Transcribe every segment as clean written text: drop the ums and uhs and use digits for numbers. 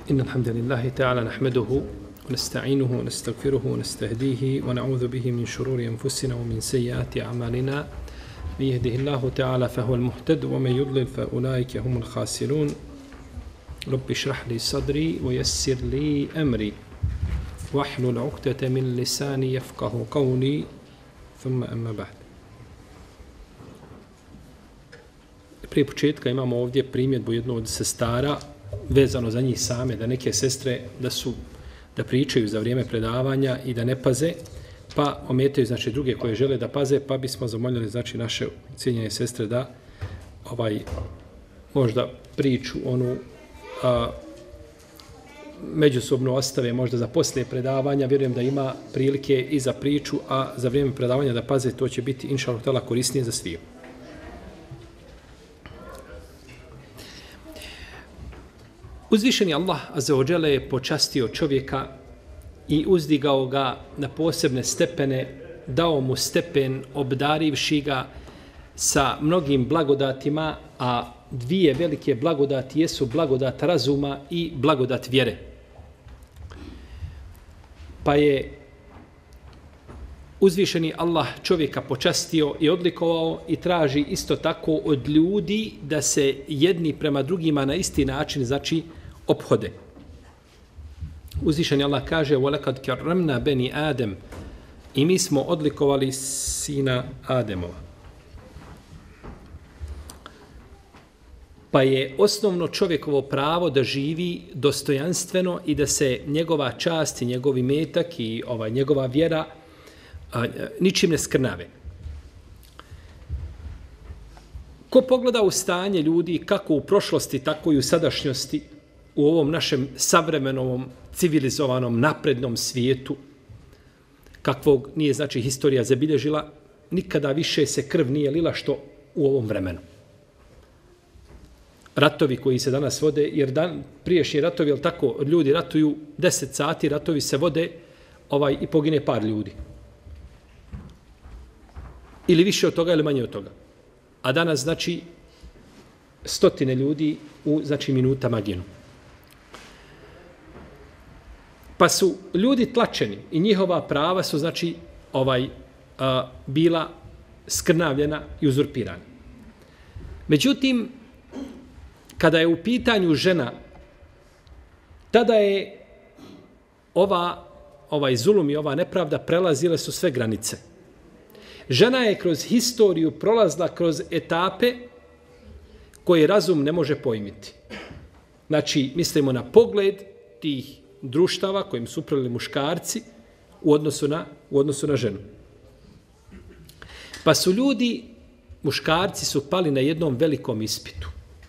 إن الحمد لله تعالى نحمده ونستعينه ونستغفره ونستهديه ونعوذ به من شرور أنفسنا ومن سيئات أعمالنا من يهده الله تعالى فهو المهتد ومن يضلل فأولئك هم الخاسرون رب اشرح لي صدري ويسر لي أمري واحلل عقدة من لساني يفقه قولي ثم أما بعد. Prije početka imamo ovdje primjedbu jednu od sestara vezano za njih same, da neke sestre da pričaju za vrijeme predavanja i da ne paze, pa ometaju znači druge koje žele da paze, pa bismo zamoljili znači naše cijenjene sestre da možda priču onu međusobno ostave možda za poslije predavanja. Vjerujem da ima prilike i za priču, a za vrijeme predavanja da paze, to će biti inšallah ta'ala korisnije za sviju. Uzvišeni Allah azza wa dželle je počastio čovjeka i uzdigao ga na posebne stepene, dao mu stepen obdarivši ga sa mnogim blagodatima, a dvije velike blagodati jesu blagodat razuma i blagodat vjere. Pa je uzvišeni Allah čovjeka počastio i odlikovao i traži isto tako od ljudi da se jedni prema drugima na isti način znači ophode. Uzvišeni Allah kaže: وَلَكَدْ كَرَّمْنَا بَنِي آدَمَ, i mi smo odlikovali sina Ademova. Pa je osnovno čovjekovo pravo da živi dostojanstveno i da se njegova čast i njegov imetak i njegova vjera ničim ne skrnave. Ko pogleda u stanje ljudi kako u prošlosti, tako i u sadašnjosti, u ovom našem savremenom, civilizovanom, naprednom svijetu, kakvog nije znači historija zabilježila, nikada više se krv nije lila što u ovom vremenu. Ratovi koji se danas vode, jer priješnji ratovi, jel tako, ljudi ratuju 10 sati, ratovi se vode i pogine par ljudi. Ili više od toga, ili manje od toga. A danas, znači, stotine ljudi u, znači, minutama ginu. Pa su ljudi tlačeni i njihova prava su, znači, bila skrnavljena i uzurpirana. Međutim, kada je u pitanju žena, tada je ovaj zulum i ova nepravda prelazile su sve granice. Žena je kroz historiju prolazila kroz etape koje razum ne može pojmiti. Znači, mislimo na pogled tih društava kojim su upravljali muškarci u odnosu na ženu. Pa su ljudi, muškarci su pali na jednom velikom ispitu.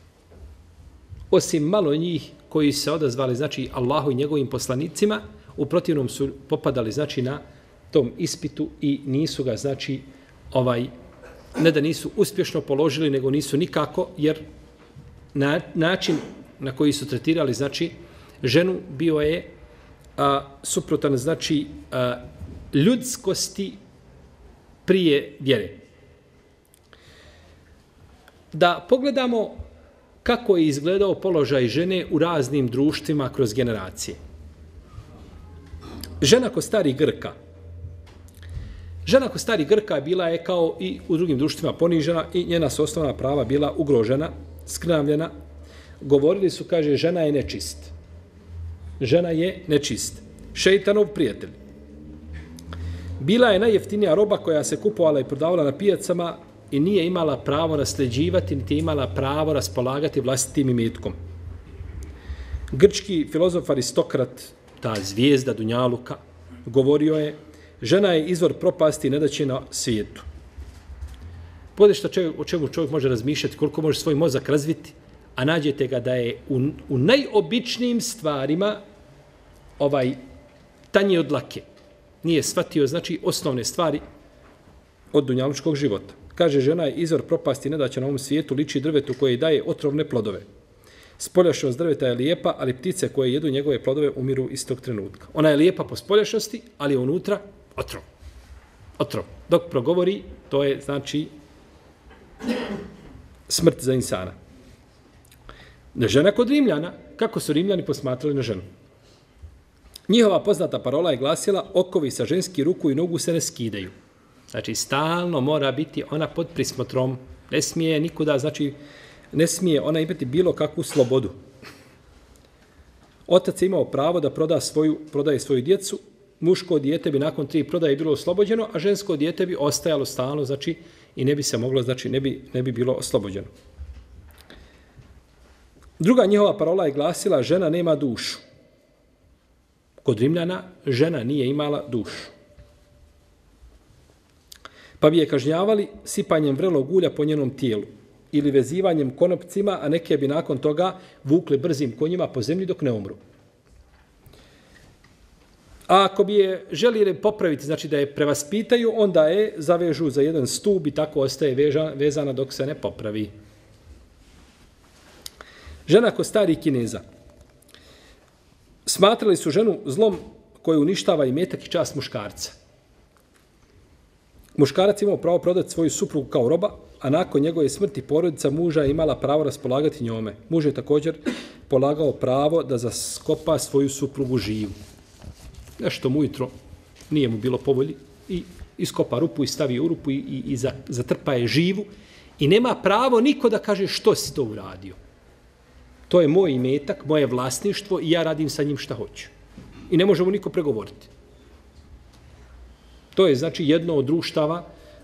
Osim malo njih koji se odazvali, znači, Allahu i njegovim poslanicima, u protivnom su popadali, znači, na tom ispitu i nisu ga, znači, ne da nisu uspješno položili, nego nisu nikako, jer način na koji su tretirali, znači, ženu bio je suprotan, znači, ljudskosti prije vjere. Da pogledamo kako je izgledao položaj žene u raznim društvima kroz generacije. Žena kod starih Grka. Žena kod starih Grka bila je kao i u drugim društvima ponižena i njena su osnovna prava bila ugrožena, skrnavljena. Govorili su, kaže, žena je nečist. Žena je nečist. Šeitanov prijatelj. Bila je najjeftinija roba koja se kupovala i prodavala na pijacama i nije imala pravo nasljeđivati, niti imala pravo raspolagati vlastitim imetkom. Grčki filozof Aristokrat, ta zvijezda Dunjaluka, govorio je: žena je izvor propasti nedaće na svijetu. Pogledajte o čemu čovjek može razmišljati, koliko može svoj mozak razviti, a nađete ga da je u najobičnijim stvarima tanji od dlake. Nije shvatio, znači, osnovne stvari od dunjalučkog života. Kaže, žena je izvor propasti nedaća na ovom svijetu, liči drvetu koje daje otrovne plodove. Spoljašnost drveta je lijepa, ali ptice koje jedu njegove plodove umiru istog trenutka. Ona je lijepa po spoljašnosti, ali je unutra otrov. Otrov. Dok progovori, to je, znači, smrt za insana. Žena kod Rimljana, kako su Rimljani posmatrali na ženu. Njihova poznata parola je glasila: okovi sa ženski ruku i nogu se ne skidaju. Znači, stalno mora biti ona pod prismotrom. Ne smije nikuda, znači, ne smije ona imati bilo kakvu slobodu. Otac je imao pravo da prodaje svoju djecu. Muško dijete bi nakon 3 prodaje bilo oslobođeno, a žensko dijete bi ostajalo stalno, znači, i ne bi se moglo, znači, ne bi bilo oslobođeno. Druga njihova parola je glasila: žena nema dušu. Kod Rimljana žena nije imala dušu. Pa bi je kažnjavali sipanjem vrelog ulja po njenom tijelu ili vezivanjem konopcima, a neke bi nakon toga vukli brzim konjima po zemlji dok ne umru. A ako bi je želi popraviti, znači da je prevaspitaju, onda je zavežu za jedan stup i tako ostaje vezana dok se ne popravi. Žena kod starih Kineza. Smatrali su ženu zlom koju uništava imetak i čast muškarca. Muškarac imao pravo prodati svoju suprugu kao roba, a nakon njegove smrti porodica muža je imala pravo raspolagati njome. Muž je također polagao pravo da zaskopa svoju suprugu živu. Nešto mu ujutro nije mu bilo po volji i iskopa rupu i stavi u rupu i zatrpa je živu i nema pravo niko da kaže što si to uradio. To je moj imetak, moje vlasništvo i ja radim sa njim šta hoću. I ne može mu niko pregovoriti. To je znači jedno od društava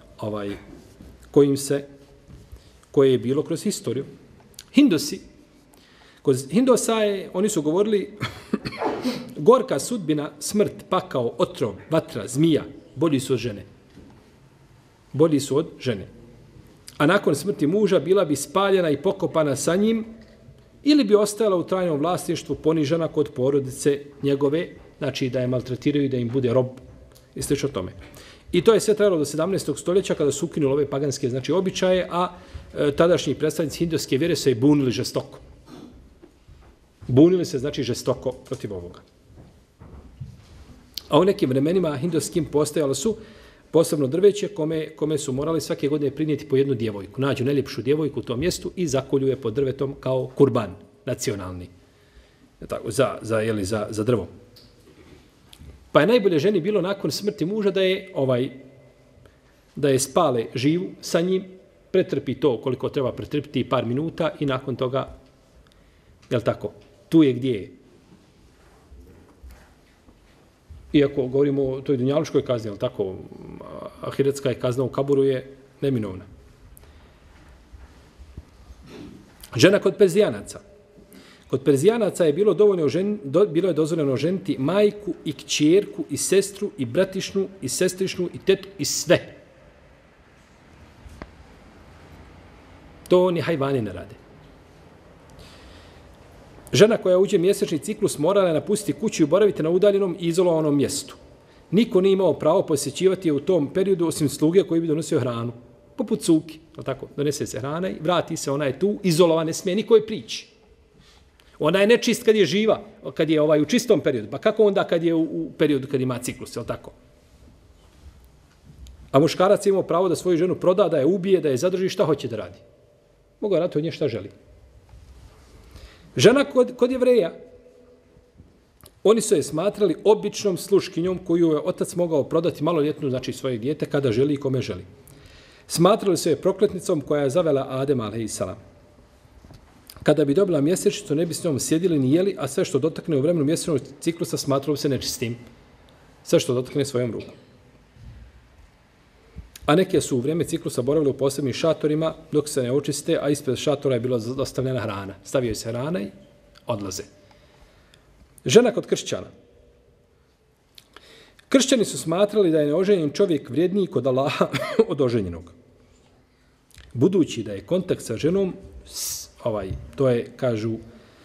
koje je bilo kroz historiju. Hindosi. Kod Hindosa oni su govorili gorka sudbina, smrt, pakao, otrov, vatra, zmija, bolji su od žene. Bolji su od žene. A nakon smrti muža bila bi spaljena i pokopana sa njim ili bi ostajala u trajnom vlasništvu ponižena kod porodice njegove, znači da je maltretiraju i da im bude rob i slično tome. I to je sve trajalo do 17. stoljeća kada su ukinuli ove paganske znači običaje, a tadašnji predstavnici hindoske vjere se bunili žestoko. Bunili se znači žestoko protiv ovoga. A u nekim vremenima hindoskim postojalo su posebno drveće kome su morali svake godine prinijeti po jednu djevojku. Nađu najljepšu djevojku u tom mjestu i zakolju je pod drvetom kao kurban nacionalni. Tako, za drvo. Pa je najbolje ženi bilo nakon smrti muža da je spale živu sa njim, pretrpi to koliko treba pretrpiti par minuta i nakon toga, jel tako, tu je gdje je. Iako govorimo o toj dunjaluškoj kazni, jel tako, ahiretska je kazna u kaburu je neminovna. Žena kod Perzijanaca. Kod Perzijanaca je bilo bilo je dozvoljeno ženiti majku i kćerku i sestru i bratišnu i sestrišnu i tetku i sve. To ni hajvani ne rade. Žena koja uđe mjesečni ciklus morala je napustiti kuću i boraviti na udaljenom i izolovanom mjestu. Niko nije imao pravo posjećivati je u tom periodu osim sluge koji bi donosio hranu. Poput cuki, tako, donese se hrana i vrati se, ona je tu, izolova, ne smije nikoj prići. Ona je nečist kad je živa, kad je u čistom periodu. Pa kako onda kad je u periodu kad ima ciklus, je li tako? A muškarac je imao pravo da svoju ženu proda, da je ubije, da je zadrži, šta hoće da radi. Mogu raditi od nje šta želi. Žena kod Jevreja, oni su je smatrali običnom sluškinjom koju je otac mogao prodati maloljetnu, znači svoje dijete, kada želi i kome želi. Smatrali su je prokletnicom koja je zavela Adem a.s. Kada bi dobila mjesečnicu, ne bi s njom sjedili ni jeli, a sve što dotakne u vremenu mjesečnog ciklusa smatralo se nečistim. Sve što dotakne svojom rukom. A neke su u vrijeme ciklusa boravili u posebnim šatorima dok se ne očiste, a ispred šatora je bila dostavljena hrana. Stavio se hrana i odlaze. Žena kod kršćana. Kršćani su smatrali da je neoženjen čovjek vrijedniji kod Allaha od oženjenog. Budući da je kontakt sa ženom, to je, kažu,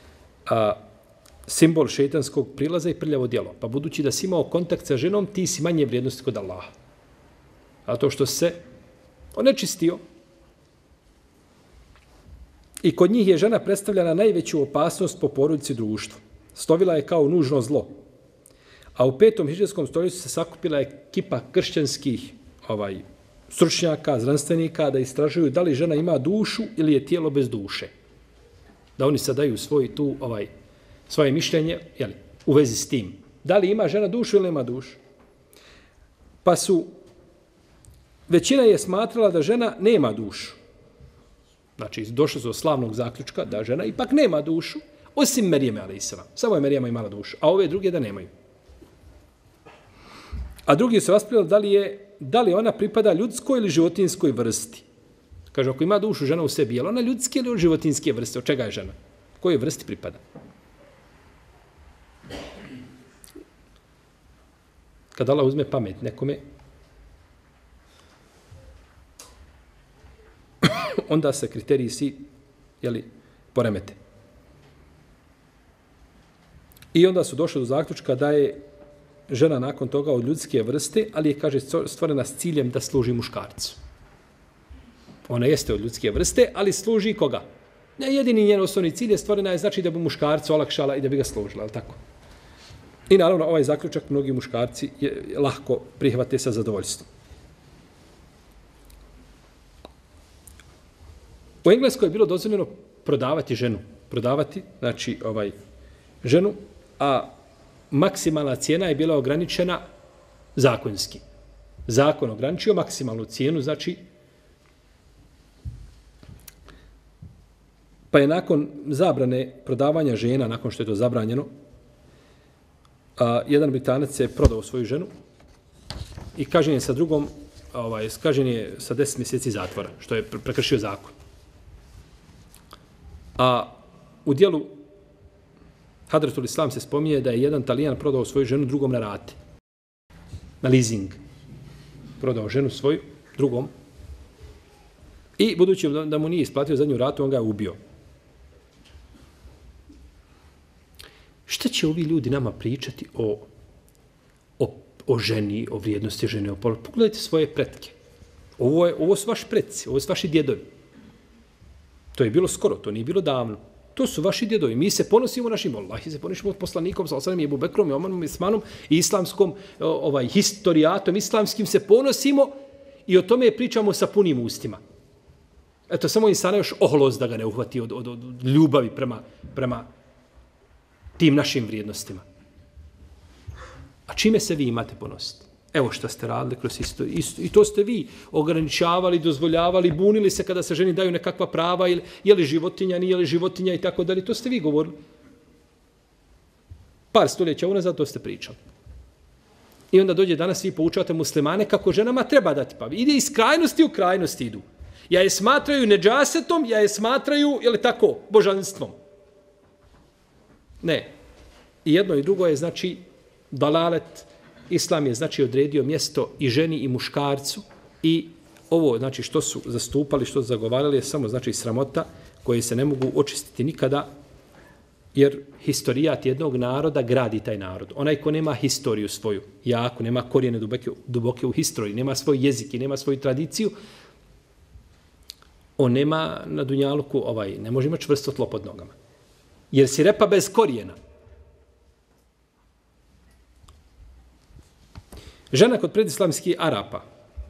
simbol šejtanskog prilaza i prljavo djelo. Pa budući da si imao kontakt sa ženom, ti si manje vrijednosti kod Allaha. A to što se onečistio. I kod njih je žena predstavljena najveću opasnost po porodici društvu. Stovila je kao nužno zlo. A u 5. hidžetskom stoljeću se sakupila ekipa kršćanskih stručnjaka, znanstvenika da istražuju da li žena ima dušu ili je tijelo bez duše. Da oni sad daju svoj tu svoje mišljenje jeli, u vezi s tim. Da li ima žena dušu ili nema dušu? Pa većina je smatrala da žena nema dušu. Znači, došlo su do slavnog zaključka da žena ipak nema dušu, osim Merijeme, alejselam. Samo je Merijema imala dušu, a ove druge da nemaju. A drugi su raspravljali da li ona pripada ljudskoj ili životinskoj vrsti. Kaže, ako ima dušu žena u sebi, je li ona ljudske ili životinske vrste? Od čega je žena? Kojoj vrsti pripada? Kad Allah uzme pamet nekome, onda se kriteriji svi poremete. I onda su došli do zaključka da je žena nakon toga od ljudske vrste, ali je, kaže, stvorena s ciljem da služi muškarcu. Ona jeste od ljudske vrste, ali služi koga? Jedini njen osnovni cilj je stvorena je znači da bi muškarcu olakšala i da bi ga služila, ali tako? I naravno ovaj zaključak mnogi muškarci lahko prihvate sa zadovoljstvom. U Engleskoj je bilo dozvoljeno prodavati ženu. Znači, ženu, a maksimalna cijena je bila ograničena zakonski. Zakon ograničio maksimalnu cijenu, znači, pa je nakon zabrane prodavanja žena, nakon što je to zabranjeno, jedan Britanac je prodao svoju ženu i kažnjen je sa drugom, kažnjen je sa 10 mjeseci zatvora, što je prekršio zakon. A u dijelu Hadretul Islam se spominje da je jedan Talijan prodao svoju ženu drugom na rate. Na leasing. Prodao ženu svoju drugom. I budući da mu nije isplatio zadnju ratu, on ga je ubio. Šta će ovi ljudi nama pričati o ženi, o vrijednosti žene? Pogledajte svoje pretke. Ovo su vaši pretci, ovo su vaši djedovi. To je bilo skoro, to nije bilo davno. To su vaši djedovi. Mi se ponosimo našim, Allahi se ponosimo poslanikom, sallallahu alejhi ve sellem, Ebu Bekrom, Omarom, Ismanom i islamskom historijatom, islamskim se ponosimo i o tome pričamo sa punim ustima. Eto, samo insana još oholost da ga ne uhvati od ljubavi prema tim našim vrijednostima. A čime se vi imate ponositi? Evo što ste radili kroz istoriju. I to ste vi ograničavali, dozvoljavali, bunili se kada se ženi daju nekakva prava, je li životinja, nije li životinja i tako dalje. To ste vi govorili. Par stoljeća unazad to ste pričali. I onda dođe danas vi poučavate muslimane kako ženama treba dati pa. Ide iz krajnosti u krajnosti idu. Ja je smatraju nedžasetom, ja je smatraju, je li tako, božanstvom. Ne. I jedno i drugo je znači dalalet. Islam je znači odredio mjesto i ženi i muškarcu i ovo znači što su zastupali, što su zagovarali je samo znači sramota koje se ne mogu očistiti nikada jer historijat jednog naroda gradi taj narod. Onaj ko nema historiju svoju, jako, nema korijene duboke u historiji, nema svoj jezik i nema svoju tradiciju, on nema na dunjaluku, ne može imati čvrsto tlo pod nogama. Jer si repa bez korijena. Žena kod predislamskih Arapa.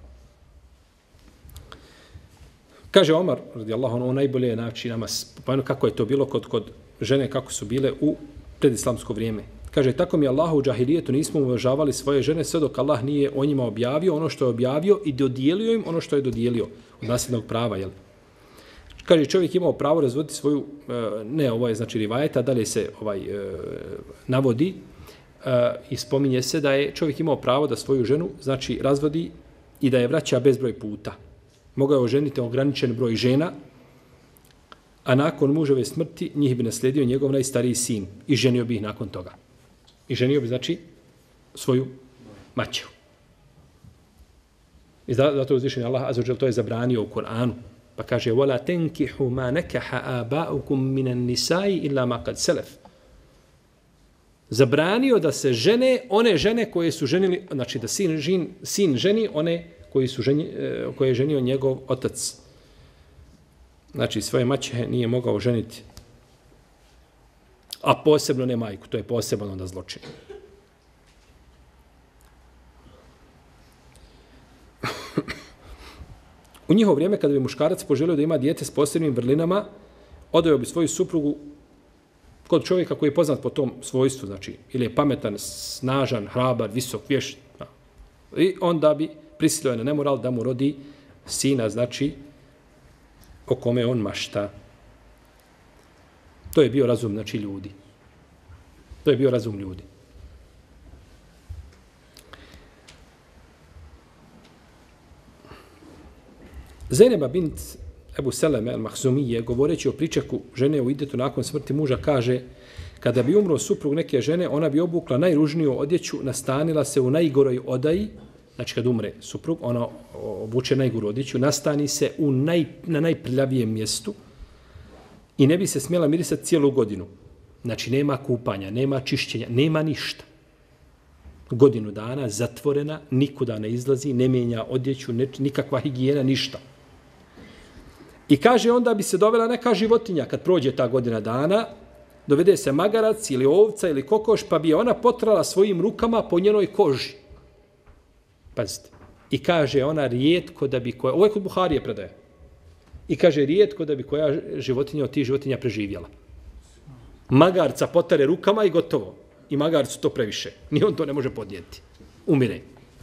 Kaže Omar, radijallahu anhu, najbolje je znači nama spomenuo kako je to bilo kod žene, kako su bile u predislamsko vrijeme. Kaže, tako mi Allahu u džahilijetu nismo uvažavali svoje žene sve dok Allah nije o njima objavio ono što je objavio i dodijelio im ono što je dodijelio od nasljednog prava. Jel? Kaže, čovjek imao pravo razvoditi svoju, ne, ovo je znači rivajeta, dalje se navodi, i spominje se da je čovjek imao pravo da svoju ženu znači razvodi i da je vraća bezbroj puta. Mogao je oženiti ograničen broj žena, a nakon muževe smrti njih bi naslijedio njegov najstariji sin i ženio bi ih nakon toga. I ženio bi znači svoju maćehu. I zato uzvišeni Allah azza to je zabranio u Kur'anu. Pa kaže: "Wala tankihu ma nakaha aba'ukum minan nisa'i illa ma qad salaf." Zabranio da se žene one žene koje su ženili, znači da sin ženi one koje je ženio njegov otac. Znači svoje maćehe nije mogao ženiti. A posebno ne majku, to je posebno onda zločin. U njihovo vrijeme, kada bi muškarac poželio da ima dijete s posebnim vrlinama, odao bi svoju suprugu kod čovjeka koji je poznat po tom svojstvu, znači, ili je pametan, snažan, hrabar, visok, vješt, i onda bi prisilio na nemoral da mu rodi sina, znači, o kome on mašta. To je bio razum, znači, ljudi. To je bio razum ljudi. Zainaba bint Ebu Seleme al-Mahzumije, govoreći o pričeku žene u idetu nakon smrti muža, kaže: kada bi umro suprug neke žene, ona bi obukla najružniju odjeću, nastanila se u najgoroj odaji, znači kad umre suprug, ona obuče najgoru odjeću, nastani se na najprljavijem mjestu i ne bi se smjela mirisati cijelu godinu. Znači nema kupanja, nema čišćenja, nema ništa. Godinu dana zatvorena, nikuda ne izlazi, ne mijenja odjeću, nikakva higijena, ništa. I kaže, onda bi se dovela neka životinja, kad prođe ta godina dana, dovede se magarac ili ovca ili kokoš, pa bi je ona potrala svojim rukama po njenoj koži. Pazite. I kaže ona, rijetko da bi koja, ovo je kod Buharije predaje, i kaže, rijetko da bi koja životinja od tih životinja preživjela. Magarca potare rukama i gotovo. I magarcu to previše. Ni on to ne može podnijeti. Umire.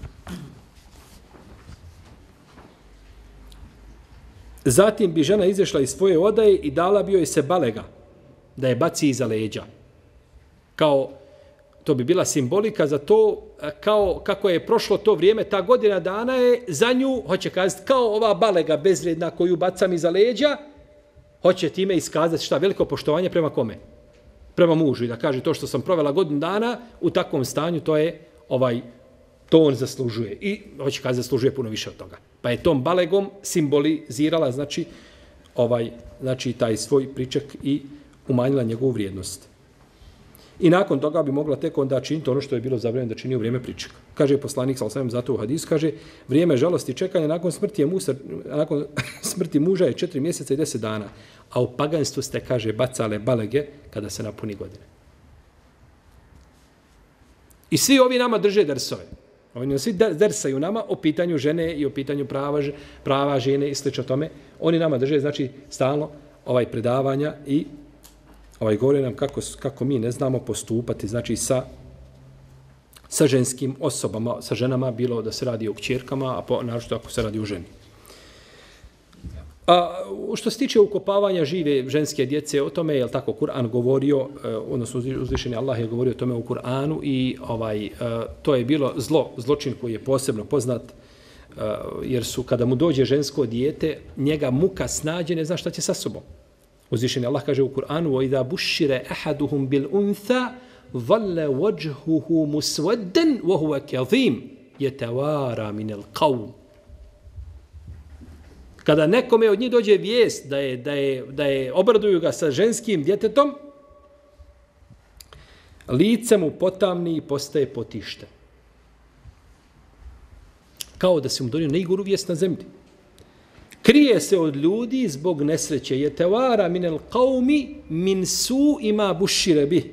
Zatim bi žena izašla iz svoje odaje i dala bi joj se balega, da je baci iza leđa. Kao, to bi bila simbolika za to, kao kako je prošlo to vrijeme, ta godina dana je za nju, hoće kazati, kao ova balega bezvredna koju bacam iza leđa, hoće time iskazati šta, veliko poštovanje prema kome? Prema mužu. I da kaže, to što sam provela godinu dana u takvom stanju, to on zaslužuje. I hoće kazati, zaslužuje puno više od toga. Pa je tom balegom simbolizirala, znači taj svoj priček i umanjila njegovu vrijednost. I nakon toga bi mogla tek onda činiti ono što je bilo zabranjeno da čini u vrijeme pričeka. Kaže poslanik sallallahu zato u hadisu, kaže, vrijeme žalosti i čekanja nakon smrti muža je 4 mjeseca i 10 dana, a u paganstvu ste, kaže, bacale balege kada se napuni godine. I svi ovi nama drže dersove. Oni svi dersaju nama o pitanju žene i o pitanju prava žene i slično tome. Oni nama drže, znači, stalno predavanja i govore nam kako mi ne znamo postupati, znači, sa ženskim osobama, sa ženama, bilo da se radi o kćerkama, a naročito ako se radi o ženi. A što se tiče ukopavanja žive ženske djece, o tome je tako Kur'an govorio, odnosno uzvišeni Allah je govorio o tome u Kur'anu i to je bilo zločin koji je posebno poznat, jer su kada mu dođe žensko dijete, njega muka snađe, ne zna šta će sa sobom. Uzvišeni Allah kaže u Kur'anu: وَإِذَا بُشِّرَ أَحَدُهُمْ بِالْأُنْثَى ظَلَّ وَجْهُهُ مُسْوَدًّا وَهُوَ كَظِيمٌ يَتَوَارَى مِنَ الْقَوْمِ. Kada nekome od njih dođe vijest da je obraduju ga sa ženskim djetetom, lice mu potamni i postaje potište. Kao da se mu donio najgoru vijest na zemlji. Krije se od ljudi zbog nesreće. Je tevara minel qaumi min su ima bušire bi.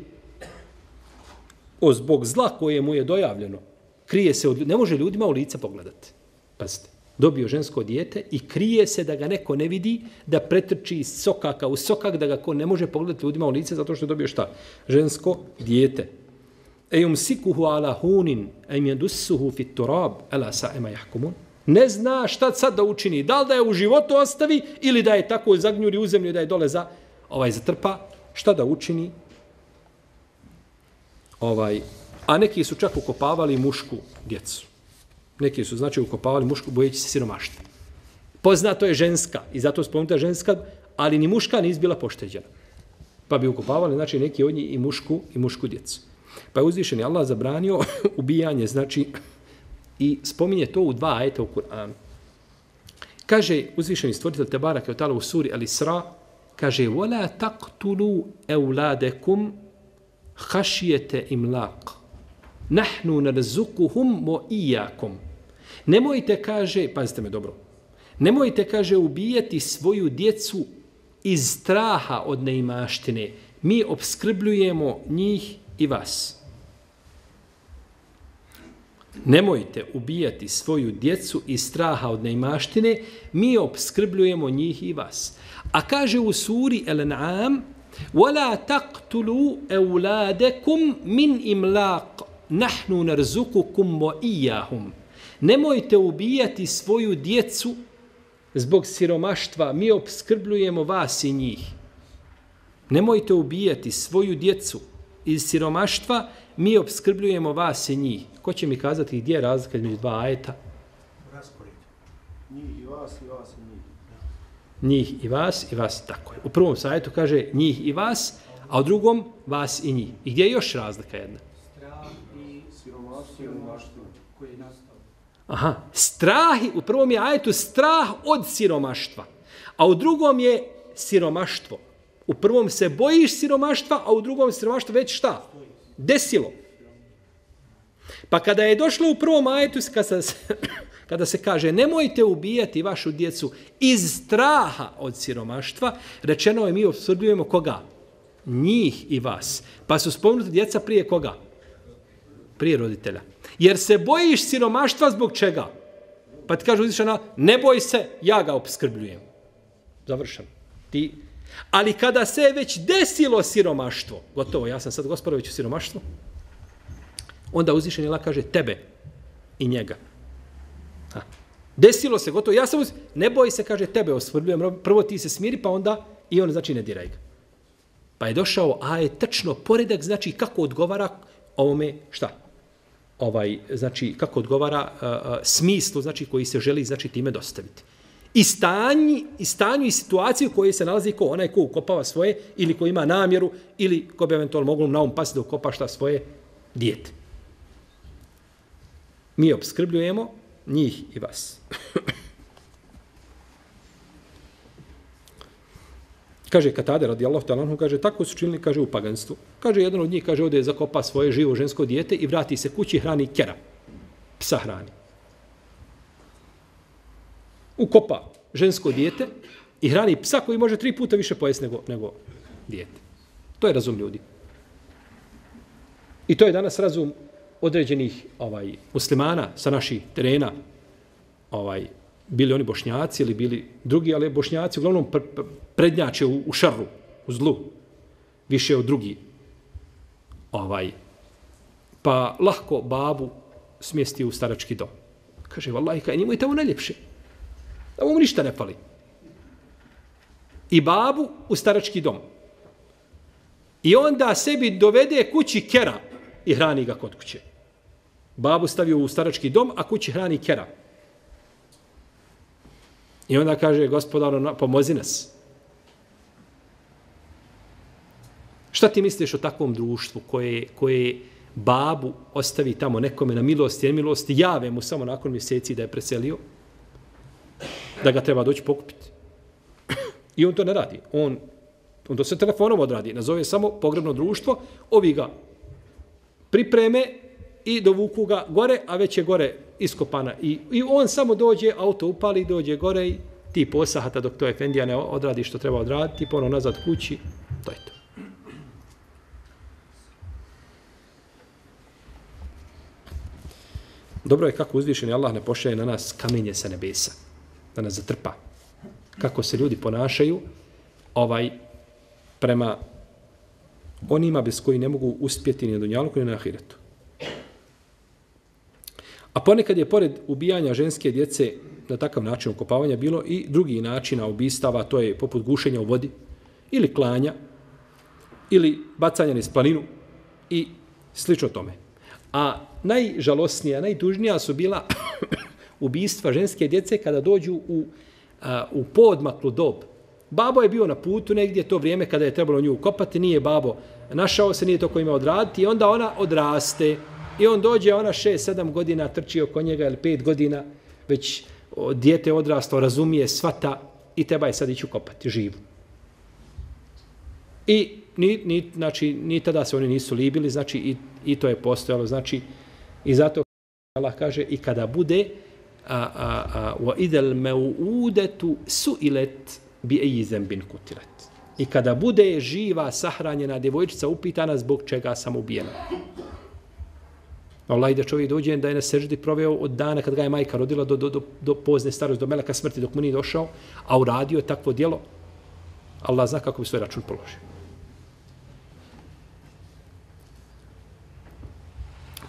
Zbog zla koje mu je dojavljeno. Krije se od ljudi. Ne može ljudima u lice pogledati. Pazite. Dobio žensko dijete i krije se da ga neko ne vidi, da pretrči iz sokaka u sokak, da ga ko ne može pogledati ljudima u lice zato što je dobio šta? Žensko dijete. Ejumsikuhu ala hunin, em jedussuhu fit turab, ala sa'ema jahkumun. Ne zna šta sad da učini. Da li da je u životu ostavi ili da je tako zagnjuri u zemlju i da je dole zatrpa. Šta da učini? A neki su čak ukopavali mušku djecu. Neki su, znači, ukopavali mušku bojeći se siromaštva. Poznato je ženska i zato spomenuta ženska, ali ni muška nije bila pošteđena. Pa bi ukopavali, znači, neki od njih i mušku djecu. Pa je uzvišeni Allah zabranio ubijanje, znači, i spominje to u 2 ajeta u Kur'anu. Kaže uzvišeni stvoritelj Tebarake ve Teala u suri Al-Isra, kaže: "Wala taqtulu awladakum khashyata imlaq. Nahnu narzuquhum wa iyyakum." Nemojte, kaže, pazite me dobro. Nemojte, kaže, ubijati svoju djecu iz straha od neimaštine. Mi opskrbljujemo njih i vas. Nemojte ubijati svoju djecu iz straha od neimaštine, mi opskrbljujemo njih i vas. A kaže u suri Al-An'am: وَلَا تَقْتُلُوا أَوْلَادَكُمْ مِنْ إِمْلَاقٍ نَحْنُ نَرْزُقُكُمْ وَإِيَّاهُمْ. Nemojte ubijati svoju djecu zbog siromaštva, mi opskrbljujemo vas i njih. Nemojte ubijati svoju djecu iz siromaštva, mi opskrbljujemo vas i njih. Ko će mi kazati gdje je razlika između dva ajeta? Raspored. Njih i vas i vas i njih. Njih i vas i vas, tako je. U prvom ajetu kaže njih i vas, a u drugom vas i njih. I gdje je još razlika jedna? Strah i siromaštvo koji je nastao. Aha, strah, u prvom je ajetu strah od siromaštva, a u drugom je siromaštvo. U prvom se bojiš siromaštva, a u drugom siromaštvo već šta? Desilo. Pa kada je došlo u prvom ajetu, kada se kaže nemojte ubijati vašu djecu iz straha od siromaštva, rečeno je mi opskrbljujemo koga? Njih i vas. Pa su spomenuti djeca prije koga? Prije roditelja. Jer se bojiš siromaštva zbog čega? Pa ti kaže uzvišena, ne boj se, ja ga opskrbljujem. Završeno. Ti. Ali kada se već desilo siromaštvo, gotovo, ja sam sad gospodar već u siromaštvu, onda uzvišeni Allah kaže tebe i njega. Ha. Desilo se, gotovo, ja sam ne boj se, kaže tebe opskrbljujem, prvo ti se smiri, pa onda i on znači ne diraj ga. Pa je došao, a je tačno poredak, znači kako odgovara ovome, šta? Znači kako odgovara smislu, znači koji se želi znači time dostaviti. I stanju i situaciju u kojoj se nalazi ko onaj ko ukopava svoje ili ko ima namjeru ili ko bi eventualno moglo na pasti da ukopa šta svoje dijete. Mi opskrbljujemo njih i vas. Kaže Katade radijallahu ta'ala anhu, kaže tako su činili, kaže u paganstvu. Kaže jedan od njih, kaže ode zakopa svoje živo žensko dijete i vrati se kući, hrani kera. Psa hrani. Ukopa žensko dijete i hrani psa koji može 3 puta više pojesti nego dijete. To je razum ljudi. I to je danas razum određenih muslimana sa naših terena, bili oni Bošnjaci ili bili drugi, ali Bošnjaci uglavnom prednjače u šarru, u zlu, više od drugi. Pa lahko babu smjesti u starački dom. Kaže, vallahi, kaj njemu je tamo najljepše. Da mu ništa ne fali. I babu u starački dom. I onda sebi dovede kući kera i hrani ga kod kuće. Babu stavio u starački dom, a kući hrani kera. I onda kaže, gospodaru, pomozi nas. Šta ti misliš o takvom društvu koje babu ostavi tamo nekome na milost i nemilost, jave mu samo nakon mjeseci da je preselio, da ga treba doći pokupiti. I on to ne radi. On to se telefonom odradi. Nazove samo pogrebno društvo, ovi ga pripreme i dovuku ga gore, a već je gore iskopana. I on samo dođe, auto upali, dođe gore i ti posahata dok to efendija ne odradi što treba odraditi, ponovno nazad kući, to je to. Dobro je kako uzvišeni Allah ne pošalje na nas kamenje sa nebesa, da nas zatrpa. Kako se ljudi ponašaju prema onima bez koji ne mogu uspjeti ni na dunjaluku ni na ahiretu. A ponekad je pored ubijanja ženske djece na takav način ukopavanja bilo i drugi načina ubistava, to je poput gušenja u vodi ili klanja ili bacanja niz planinu i slično tome. A najžalosnija, najtužnija su bila ubistva ženske djece kada dođu u poodmaklu dob. Babo je bio na putu negdje to vrijeme kada je trebalo nju ukopati, nije babo našao se, nije to ko ima odraditi i onda ona odraste i on dođe, ona 6-7 godina trči oko njega ili 5 godina, već dijete odrastao, razumije, svata i treba je sad ići ukopati, živu. I ni tada se oni nisu libili, znači i to je postojalo, znači i zato Allah kaže i kada bude wa idal mau'udatu su'ilat bi ayyi dhanbin qutilat. I kada bude živa sahranjena djevojčica upitana zbog čega sam ubijena. Allah da čovjek dođe da je na seždi proveo od dana kad ga je majka rodila do pozne starosti, do meleka smrti dok mu nije došao, a uradio takvo djelo, Allah zna kako bi svoj račun položio.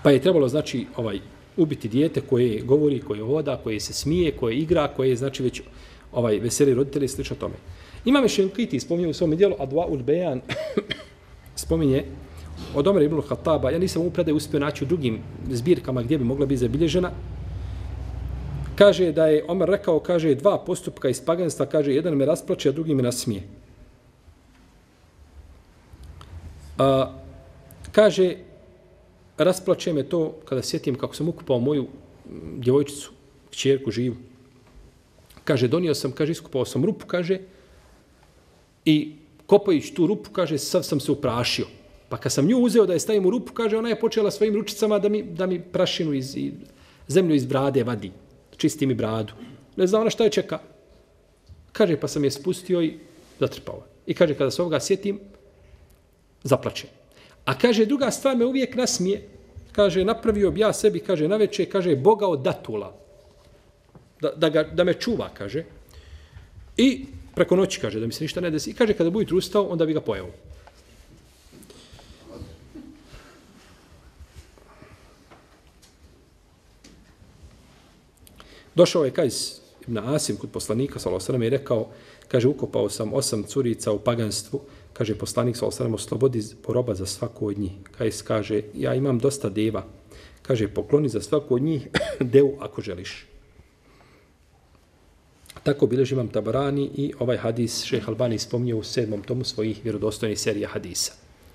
Pa je trebalo, znači, ubiti dijete koje govori, koje hoda, koje se smije, koje igra, koje, znači, već veseli roditelji i slično tome. Imam Šenkiti spominje u svom dijelu Adwa'ul Bejan, spominje od Omer ibn Khattaba, ja nisam ovu predaju uspio naći u drugim zbirkama gdje bi mogla biti zabilježena, kaže da je Omer rekao, kaže, dva postupka iz paganstva, kaže, jedan me rasplače, a drugi me nasmije. Kaže, rasplače me to kada sjetim kako sam ukupao moju djevojčicu, kćerku živu. Kaže, donio sam, kaže, iskupao sam rupu, kaže, i kopajući tu rupu, kaže, sav sam se uprašio. Pa kad sam nju uzeo da je stavim u rupu, kaže, ona je počela svojim ručicama da mi prašinu zemlju iz brade vadi. Čisti mi bradu. Ne zna ona šta je čeka. Kaže, pa sam je spustio i zatrpao. I kaže, kada se ovoga sjetim, zaplače. A kaže, druga stvar me uvijek nasmije. Kaže, napravio bi ja sebi, kaže, naveče, kaže, Boga od datula. Da me čuva, kaže. I preko noći, kaže, da mi se ništa ne desi. I kaže, kada bi ujutru ustao, onda bi ga pojeo. Došao je Kajs ibn Asim kod poslanika, s.a.v. i rekao, kaže, ukopao sam 8 curica u paganstvu, kaže, poslanik, s.a.v. oslobodi poroba za svaku od njih. Kajs kaže, ja imam dosta deva. Kaže, pokloni za svaku od njih devu ako želiš. Tako bilježi imam Tabarani i ovaj hadis šejh Albani spominje u 7. tomu svojih vjerodostojnih serija hadisa.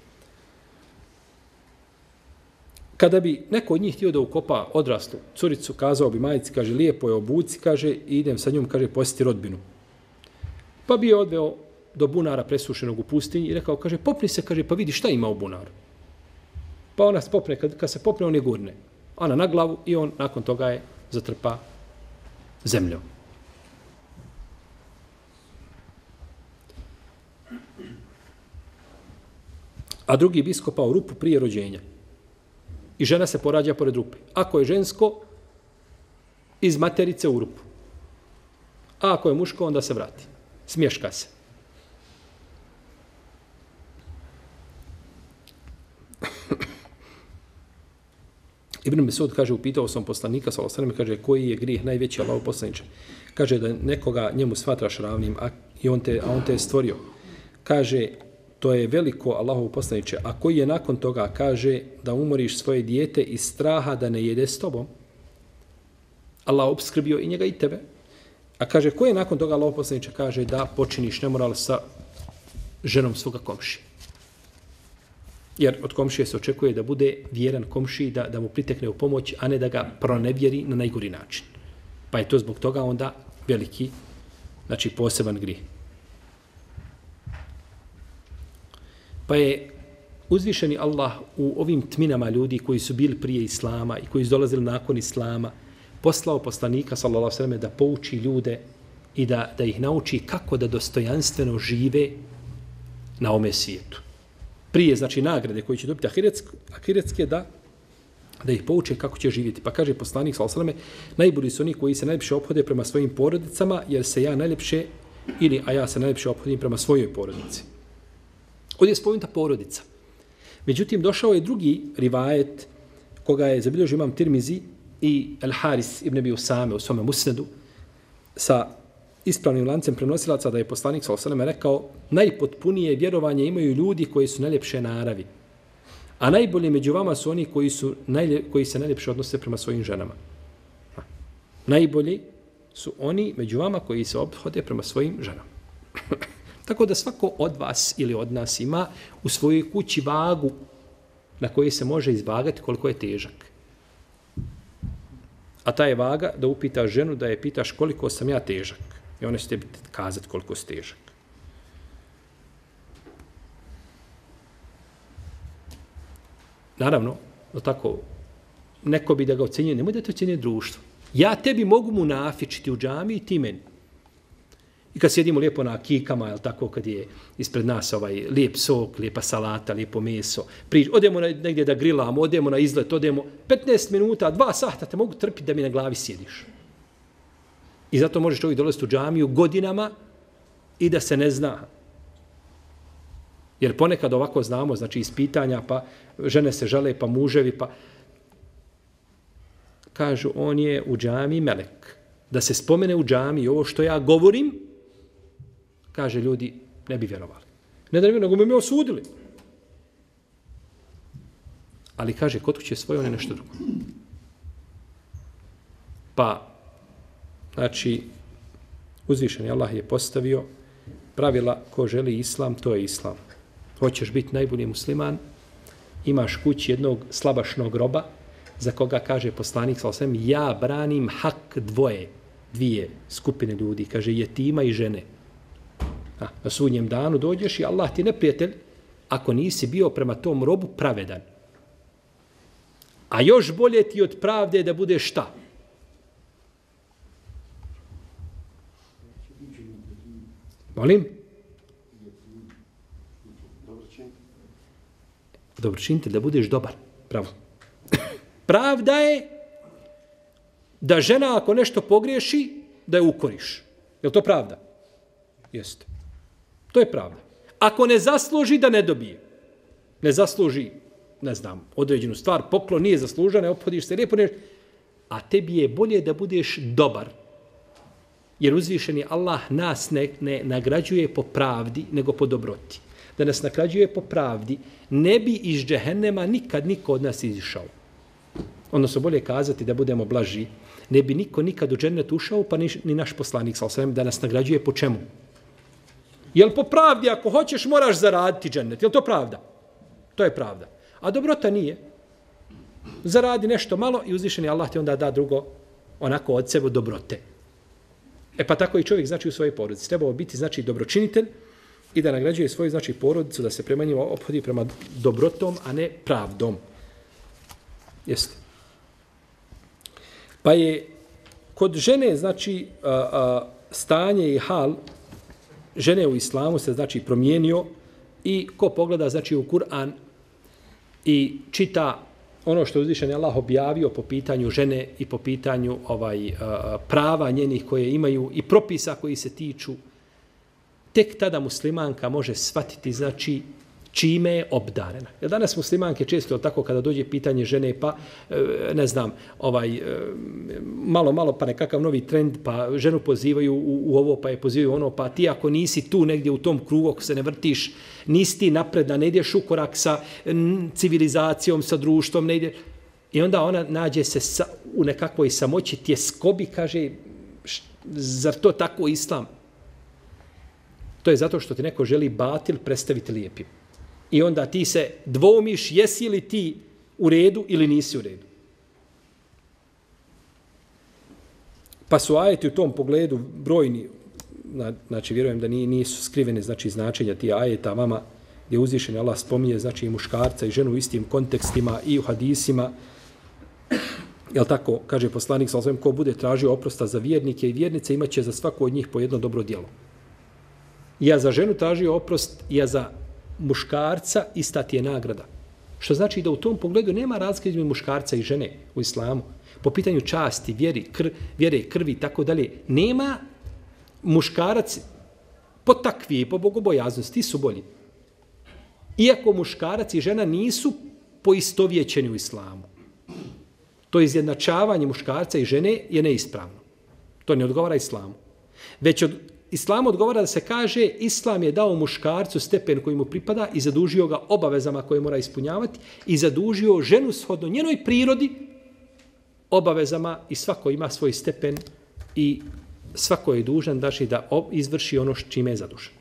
Kada bi neko od njih htio da ukopa odraslu curicu, kazao bi majici, kaže, lijepo je obuci, kaže, i idem sa njom, kaže, posjeti rodbinu. Pa bi je odveo do bunara presušenog u pustinji i rekao, kaže, popni se, kaže, pa vidi šta ima u bunaru. Pa ona popne, kad se popne, on je gurne. Ona na glavu i on nakon toga je zatrpa zemljom. A drugi bi iskopao rupu prije rođenja. I žena se porađa pored rupe. Ako je žensko, iz materice u rupu. A ako je muško, onda se vrati. Smješka se. Ibn Mesud kaže, upitao sam poslanika, s.a.v. kaže, koji je grijeh najveći, Allahov poslaniče? Kaže da nekoga njemu smatraš ravnim, a on te je stvorio. Kaže, to je veliko Allahov poslaniče, a koji je nakon toga, kaže, da umoriš svoje dijete iz straha da ne jede s tobom. Allah obskrbio i njega i tebe. A kaže, koji je nakon toga Allahov poslaniče, kaže, da počiniš nemoral sa ženom svoga komšije. Jer od komšije se očekuje da bude vjeran komšiji, da mu pritekne u pomoć, a ne da ga pronevjeri na najgori način. Pa je to zbog toga onda veliki, znači poseban grijeh. Pa je uzvišeni Allah u ovim tminama ljudi koji su bili prije Islama i koji su dolazili nakon Islama, poslao poslanika, s.a.v. da pouči ljude i da ih nauči kako da dostojanstveno žive na ome svijetu. Prije, znači, nagrade koje će dobiti ahiretske, da ih pouče kako će živjeti. Pa kaže poslanik, s.a.v. najbolji su oni koji se najljepše ophode prema svojim porodicama, jer se ja najljepše, a ja se najljepše ophodim prema svojoj porodici. Ovdje je spomenuta porodica. Međutim, došao je drugi rivajet koga je zabilježio imam Tirmizi i Al-Haris ibn Abi Usame u svome musnedu sa ispravnim lancem prenosilaca da je poslanik s.a.v. rekao najpotpunije vjerovanje imaju ljudi koji su najljepše naravi. A najbolji među vama su oni koji se najljepše odnose prema svojim ženama. Najbolji su oni među vama koji se ophode prema svojim ženama. Tako da svako od vas ili od nas ima u svojoj kući vagu na kojoj se može izvagati koliko je težak. A ta je vaga da upitaš ženu, da je pitaš koliko sam ja težak. I ona će tebi kazati koliko si težak. Naravno, tako, neko bi da ga ocenjuje, nemoj da te ocenjuje društvo. Ja tebi mogu munafičiti u džami i ti meni. I kad sjedimo lijepo na kikama, jel tako, kad je ispred nas lijep sok, lijepa salata, lijepo meso, odemo negdje da grilamo, odemo na izlet, odemo 15 minuta, 2 sata te mogu trpiti da mi na glavi sjediš. I zato može čovjek dolaziti u džamiju godinama i da se ne zna. Jer ponekad ovako znamo, znači iz pitanja, pa žene se žale, pa muževi, pa kažu, on je u džami melek. Da se spomene u džami ovo što ja govorim, kaže, ljudi ne bi vjerovali. Ne da ne bi, nego bi me osudili. Ali kaže, kod kuće svoje, on je nešto drugo. Pa, znači, uzvišeni Allah je postavio pravila ko želi islam, to je islam. Hoćeš biti najbolji musliman, imaš kući jednog slabašnog roba, za koga kaže poslanik sallallahu alejhi ve sellem, ja branim hak dvije skupine ljudi, kaže jetima i žene. Na sudnjem danu dođeš i Allah ti neprijatelj ako nisi bio prema tom robu pravedan. A još bolje ti od pravde da budeš šta? Molim? Dobročinitelj, da budeš dobar. Pravo. Pravda je da žena ako nešto pogriješi, da je ukoriš. Je li to pravda? Jeste. To je pravda. Ako ne zasluži, da ne dobije. Ne zasluži, ne znam, određenu stvar, poklon nije zaslužan, ne opodiš se lijepo, a tebi je bolje da budeš dobar. Jer uzvišeni Allah nas ne nagrađuje po pravdi, nego po dobroti. Da nas nagrađuje po pravdi, ne bi iz džehennema nikad niko od nas izišao. Odnosno bolje kazati da budemo blaži, ne bi niko nikad u džennet ušao, pa ni naš poslanik sallallahu alejhi ve sellem da nas nagrađuje po čemu? Jel po pravdi, ako hoćeš, moraš zaraditi džennet? Jel to pravda? To je pravda. A dobrota nije. Zaradi nešto malo i uzvišeni Allah ti onda da drugo onako od sebe dobrote. Pa tako i čovjek znači u svojoj porodici. Trebao biti znači dobročinitelj i da nagrađuje svoju znači porodicu, da se prema njima ophodi prema dobrotom, a ne pravdom. Jeste. Pa je kod žene znači stanje i hal žene u islamu se znači promijenio i ko pogleda znači u Kur'an i čita ono što je uzvišeni Allah objavio po pitanju žene i po pitanju prava njenih koje imaju i propisa koji se tiču, tek tada muslimanka može shvatiti znači čime je obdarena. Jer danas muslimanke često tako kada dođe pitanje žene pa ne znam, malo pa nekakav novi trend pa ženu pozivaju u ovo pa je pozivaju ono pa ti ako nisi tu negdje u tom krugu ako se ne vrtiš, nisi ti napredna, ne ideš u korak sa civilizacijom, sa društvom, ne ide. I onda ona nađe se u nekakvoj samoći, tjeskobi, kaže zar to tako islam? To je zato što ti neko želi batil predstaviti lijepim. I onda ti se dvoumiš jesi li ti u redu ili nisi u redu. Pa su ajeti u tom pogledu brojni, znači vjerujem da nisu skrivene znači značenja ti ajeta vama gdje uzvišeni Allah spominje znači i muškarca i ženu u istim kontekstima i u hadisima. Jel tako, kaže poslanik sallallahu alejhi ve sellem, ko bude tražio oprosta za vjernike i vjernice imaće za svako od njih po jedno dobro djelo. Ja za ženu tražio oprost, ja za muškarca ista ti je nagrada. Što znači da u tom pogledu nema razlike između muškarca i žene u islamu. Po pitanju časti, vjere, krvi i tako dalje, nema muškarac po takvije, po bogobojaznosti, ti su bolji. Iako muškarac i žena nisu poistovjećeni u islamu. To izjednačavanje muškarca i žene je neispravno. To ne odgovara islamu. Već od islamu odgovara da se kaže islam je dao muškarcu stepen koji mu pripada i zadužio ga obavezama koje mora ispunjavati i zadužio ženu shodno njenoj prirodi obavezama i svako ima svoj stepen i svako je dužan znači, da izvrši ono čime je zadužen.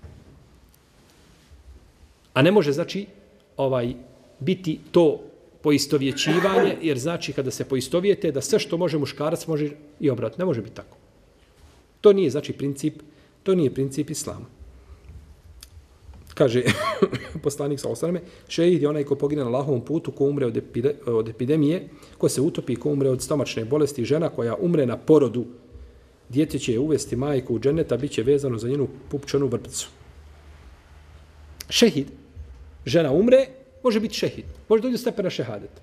A ne može znači biti to poistovjećivanje, jer znači kada se poistovijete da sve što može muškarac može i obrat. Ne može biti tako. To nije znači princip islama. Kaže poslanik sallallahu alejhi ve sellem, šehid je onaj ko pogine na Allahovom putu, ko umre od epidemije, ko se utopi, ko umre od stomačne bolesti, žena koja umre na porodu, dijete će je uvesti majku u džennet, a bit će vezano za njenu pupčanu vrpcu. Šehid, žena umre, može biti šehid. Može doći do stepena šehadeta.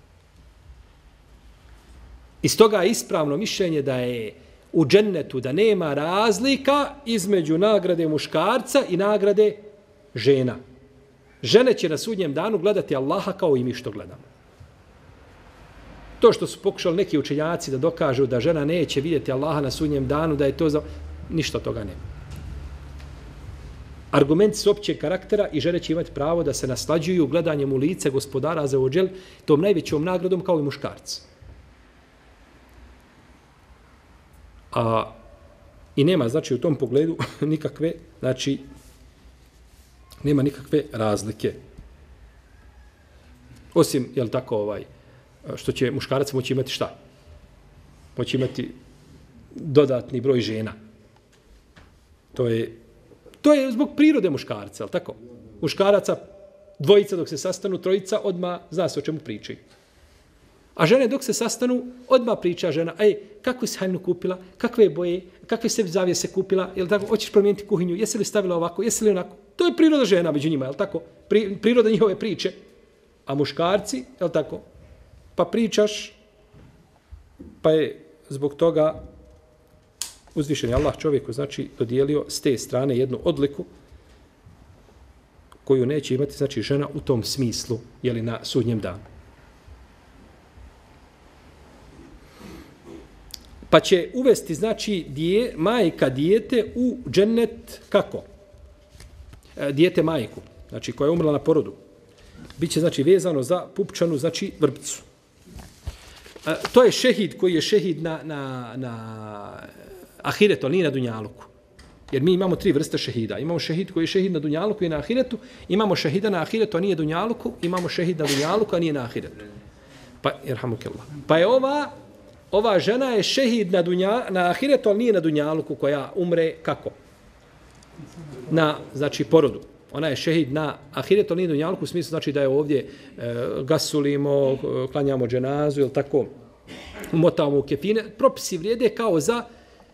Iz toga je ispravno mišljenje da je u džennetu da nema razlika između nagrade muškarca i nagrade žena. Žene će na sudnjem danu gledati Allaha kao i mi što gledamo. To što su pokušali neki učenjaci da dokažu da žena neće vidjeti Allaha na sudnjem danu, da je to za... Ništa toga nema. Argumenti su općeg karaktera i žene će imati pravo da se naslađuju gledanjem u lice gospodara za ođel, tom najvećom nagradom kao i muškarci. I nema, znači, u tom pogledu nikakve, znači, nema nikakve razlike. Osim, jel tako, što će muškarac moći imati šta? Moći imati dodatni broj žena. To je zbog prirode muškarca, jel tako? Muškaraca, dvojica dok se sastanu, trojica, odmah zna se o čemu pričaju. A žene dok se sastanu, odmah priča žena, kakvu si haljnu kupila, kakve boje, kakve se zavijese kupila, jel tako, hoćeš promijeniti kuhinju, jesi li stavila ovako, jesi li onako. To je priroda žena među njima, jel tako? Priroda njihove priče. A muškarci, jel tako, pa pričaš, pa je zbog toga uzvišeni Allah čovjeku, znači, dodijelio s te strane jednu odliku koju neće imati, znači, žena u tom smislu, jeli na sudnjem danu. Pa će uvesti, znači, majka dijete u džennet, kako? Dijete majku, znači, koja je umrla na porodu. Biće, znači, vezano za pupčanu, znači, vrpcu. To je šehid koji je šehid na ahiretu, ali nije na dunjaluku. Jer mi imamo 3 vrste šehida. Imamo šehid koji je šehid na dunjaluku i na ahiretu, imamo šehida na ahiretu, a nije dunjaluku, imamo šehid na dunjaluku, a nije na ahiretu. Pa, irhamukallah. Pa je ova žena je šehid na ahiretu, ali nije na dunjaluku, koja umre kako? Znači, porodu. Ona je šehid na ahiretu, ali nije na dunjaluku, u smislu znači da je ovdje gasulimo, klanjamo dženazu, ili tako, umotavamo u kefine. Propisi vrijede kao za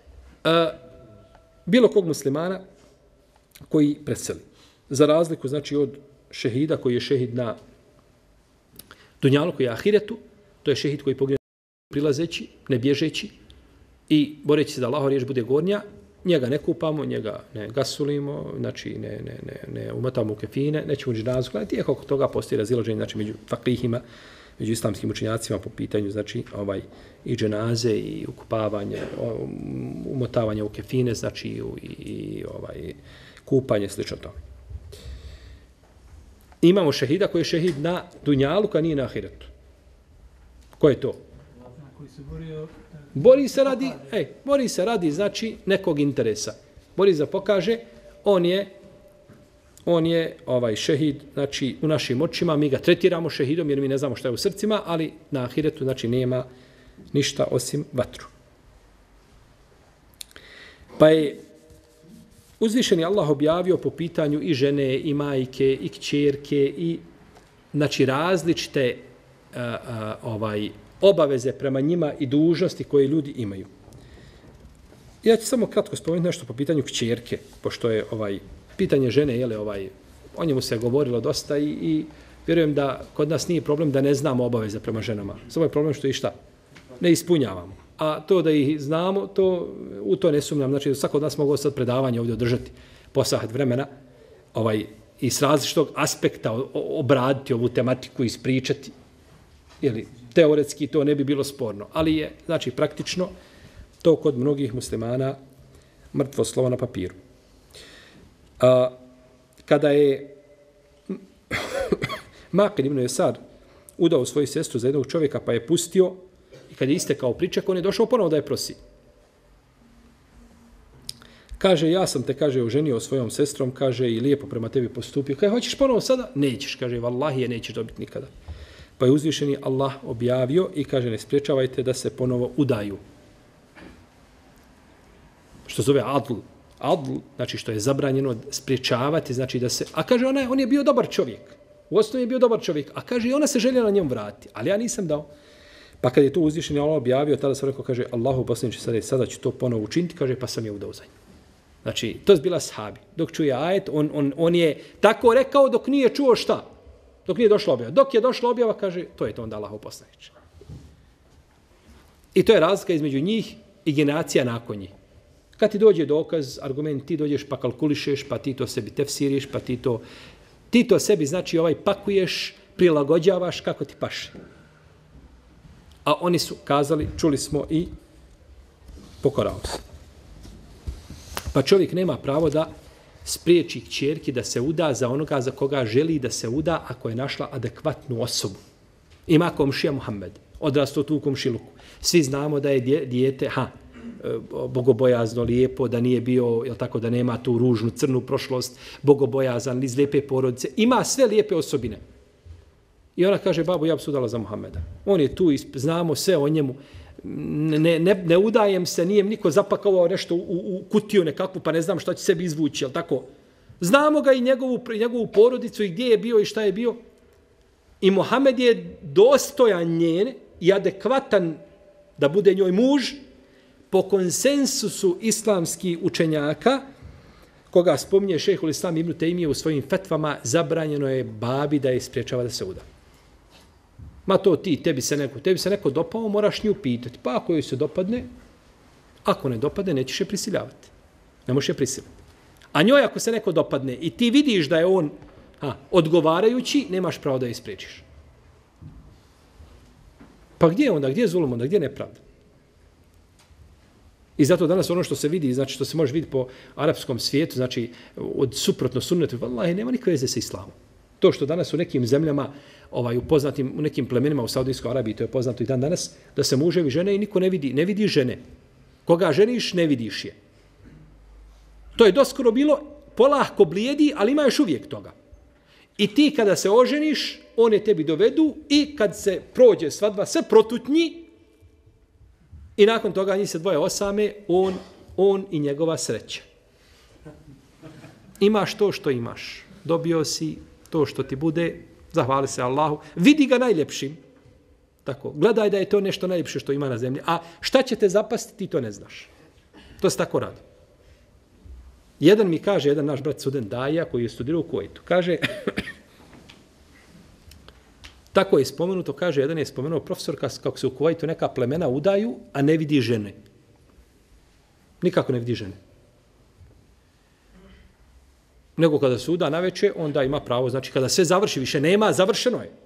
bilo kog muslimana koji preseli. Za razliku, znači, od šehida koji je šehid na dunjaluku i ahiretu, to je šehid koji pogine prilazeći, ne bježeći i boreći se da Allahova riječ bude gornja, njega ne kupamo, njega ne gasulimo, znači ne umatamo u kefine, nećemo dženazu klanjati, iako oko toga postoji razilaženje, znači, među fakihima, među islamskim učenjacima po pitanju, znači, i dženaze i ukupavanje, umotavanje u kefine, znači, i kupanje, slično tome. Imamo šehida koji je šehid na dunjalu, a nije na ahiretu. Ko je to? Koji se borio... Bori se radi, znači, nekog interesa. Bori se da pokaže, on je šehid, znači, u našim očima, mi ga tretiramo šehidom, jer mi ne znamo šta je u srcima, ali na ahiretu, znači, nema ništa osim vatru. Pa je uzvišeni Allah objavio po pitanju i žene, i majke, i kćerke, i, znači, različite obaveze prema njima i dužnosti koje ljudi imaju. Ja ću samo kratko spomenuti nešto po pitanju kćerke, pošto je pitanje žene, o njemu se govorilo dosta i vjerujem da kod nas nije problem da ne znamo obaveze prema ženama. Samo je problem što i šta? Ne ispunjavamo. A to da ih znamo, u to ne sumnjam. Znači, svako od nas mogu sad predavanje ovdje održati po sat vremena i s različitog aspekta obraditi ovu tematiku, ispričati. Ili teoretski to ne bi bilo sporno. Ali je, znači, praktično to kod mnogih muslimana mrtvo slovo na papiru. Kada je Makir ibn Esad udao svoju sestru za jednog čovjeka pa je pustio i kad je istekao priček, on je došao ponovo da je prosi. Kaže, ja sam te, kaže, oženio svojom sestrom, kaže, i lijepo prema tebi postupio. Kaže, hoćeš ponovo sada? Nećeš, kaže, vallahi je nećeš dobiti nikada. Pa je uzvišeni Allah objavio i kaže, ne spriječavajte da se ponovo udaju. Što zove adl. Adl, znači što je zabranjeno spriječavati, znači da se... A kaže, on je bio dobar čovjek. U osnovi je bio dobar čovjek. A kaže, ona se željela njemu vratiti. Ali ja nisam dao. Pa kad je to uzvišeni Allah objavio, tada sam rekao, kaže, Allahu poslaniče, sada ću to ponovo učiniti, kaže, pa sam je udao za nju. Znači, to je bila sahabi. Dok čuje ajet, on je tako rekao dok nije čuo šta? Dok nije došla objava. Dok je došla objava, kaže, to je to onda Allahu poslaniče. I to je razlika između njih i generacija nakon njih. Kad ti dođe dokaz, argument, ti dođeš pa kalkulišeš, pa ti to sebi tefsiriš, pa ti to sebi, znači, pakuješ, prilagođavaš kako ti paše. A oni su kazali, čuli smo i pokorao se. Pa čovjek nema pravo da spriječi kćerki da se uda za onoga za koga želi da se uda ako je našla adekvatnu osobu. Ima komšija Muhammed, odrastao tu u komšiluku. Svi znamo da je dijete, bogobojazno, lijepo, da nije bio, jel tako, da nema tu ružnu, crnu prošlost, bogobojazan, iz lijepe porodice. Ima sve lijepe osobine. I ona kaže, babo, ja bi se udala za Muhammeda. On je tu, znamo sve o njemu. Ne udajem se, nije niko zapakovao nešto u kutiju nekakvu, pa ne znam šta će sebi izvući, jel tako? Znamo ga i njegovu porodicu i gdje je bio i šta je bio. I Muhammed je dostojan njene i adekvatan da bude njoj muž po konsensusu islamskih učenjaka, koga spominje šejhul Islam Ibn Tejmije u svojim fetvama, zabranjeno je babi da je spriječava da se uda. Ma to tebi se neko dopao, moraš nju pitati. Pa ako joj se dopadne, ako ne dopadne, nećeš je prisiljavati. Ne možeš je prisiljati. A njoj ako se neko dopadne i ti vidiš da je on odgovarajući, nemaš pravo da je ispriječiš. Pa gdje je onda? Gdje je zulum onda? Gdje je nepravda? I zato danas ono što se vidi, znači što se može vidjeti po arapskom svijetu, znači od suprotno sunnetu, vallahi, nema nikakve veze sa islamom. To što danas u nekim zemljama, u nekim plemenima u Saudijskoj Arabiji, to je poznato i dan danas, da se muževi žene i niko ne vidi žene. Koga ženiš, ne vidiš je. To je doskoro bilo, polahko blijedi, ali ima još uvijek toga. I ti kada se oženiš, one tebi dovedu i kad se prođe svadba, sve protutnji i nakon toga njih se dvoje osame, on i njegova sreća. Imaš to što imaš. Dobio si to što ti bude, zahvali se Allahu. Vidi ga najljepšim. Tako, gledaj da je to nešto najljepše što ima na zemlji. A šta će te zapasti, ti to ne znaš. To se tako radi. Jedan mi kaže, jedan naš brat student Daja, koji je studirao u Kuvajtu, kaže, tako je spomenuto, kaže, jedan je spomenuo profesor kako se u Kuvajtu neka plemena udaju, a ne vidi žene. Nikako ne vidi žene. Nego kada se uda naveče, onda ima pravo, znači kada sve završi, više nema, završeno je.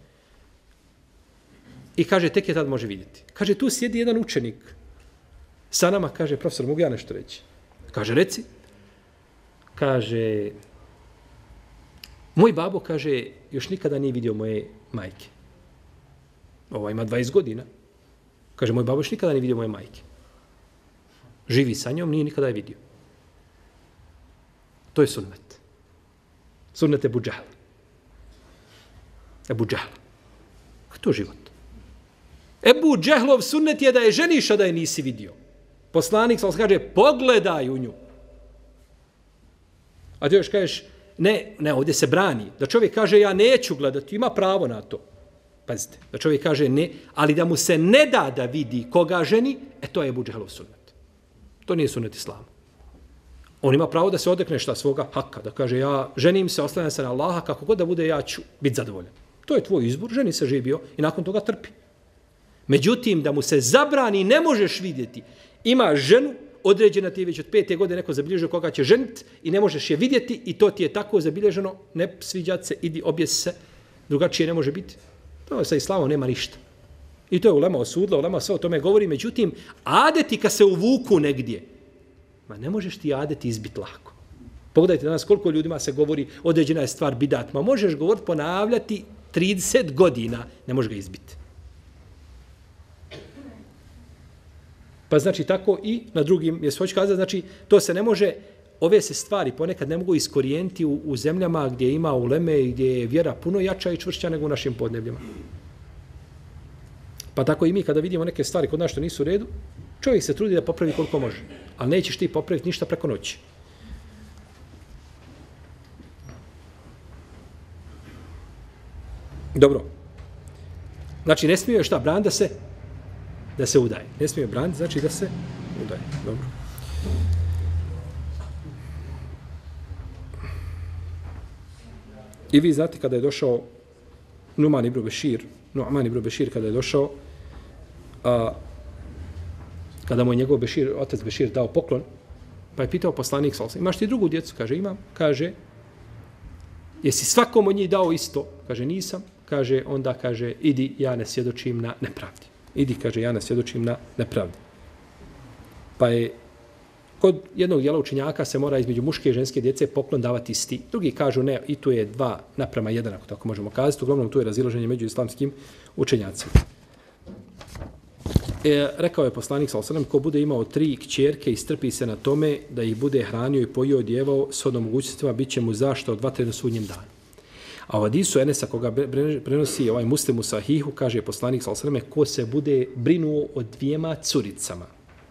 I kaže, tek je tad može vidjeti. Kaže, tu sjedi jedan učenik sa nama, kaže, profesor, mogu ja nešto reći? Kaže, reci. Kaže, moj babo, kaže, još nikada nije vidio moje majke. Ova ima 20 godina. Kaže, moj babo još nikada nije vidio moje majke. Živi sa njom, nije nikada je vidio. To je sunnet. Sunnet Ebu Džahla. Ebu Džahla. To je život. Ebu Džehlov sunnet je da je ženiš, a da je nisi vidio. Poslanik sam kaže, pogledaj u nju. A ti još kažeš, ne, ovdje se brani. Da čovjek kaže, ja neću gledati, ima pravo na to. Pazite, da čovjek kaže ne, ali da mu se ne da da vidi koga ženi, to je Ebu Džehlov sunnet. To nije sunnet islama. On ima pravo da se odrekne šta svoga haka, da kaže, ja ženim se, oslanjam se na Allaha, kako god da bude, ja ću biti zadovoljan. To je tvoj izbor, ženi se živio i nakon toga trpi. Međutim, da mu se zabrani, ne možeš vidjeti. Ima ženu, određena ti je već od 5. godine neko zabilježio koga će ženiti i ne možeš je vidjeti i to ti je tako zabilježeno, ne sviđat se, idi, objes se, drugačije ne može biti. To sa islamom nema ništa. I to je ulema osudila, ulema sve o tome govori, međutim, adeti kad se uvuku negdje, ma ne možeš ti adeti izbiti lako. Pogledajte danas koliko ljudima se govori određena je stvar bidat, ma možeš govoriti, ponavljati 30 godina, ne možeš ga izbiti. Pa znači tako i na drugim, jesu hoću kazati, znači to se ne može, ove se stvari ponekad ne mogu iskorijenti u zemljama gdje ima uleme i gdje je vjera puno jača i čvršća nego u našim podnebljima. Pa tako i mi kada vidimo neke stvari kod nas što nisu u redu, čovjek se trudi da popravi koliko može, ali nećeš ti popraviti ništa preko noći. Dobro. Znači ne smije šta brani da se udaje. Ne smije braniti, znači da se udaje. Dobro. I vi znate kada je došao Numan ibn Bešir kada je došao, kada mu je njegov otac Bešir dao poklon, pa je pitao poslanik sallallahu alejhi ve sellem, imaš ti drugu djecu? Kaže, imam. Kaže, jesi svakom od njih dao isto? Kaže, nisam. Kaže, onda kaže, idi, ja ne svjedočim na nepravdi. idi, kaže, ja ne svjedočim na nepravdi. Pa je kod jednog dijela učenjaka se mora između muške i ženske djece poklon davati isti. Drugi kažu ne, i tu je 2:1, ako tako možemo kazati. Uglavnom tu je razilaženje među islamskim učenjacima. Rekao je poslanik s.a.v. ko bude imao 3 kćerke i strpi se na tome da ih bude hranio i pojio odjevao s odnom mogućnostima, bit će mu zašto od vatre na sudnjem danu. A u hadisu Enesa koga prenosi ovaj Muslim u Sahihu, kaže poslanik s.a.v. ko se bude brinuo o 2 curicama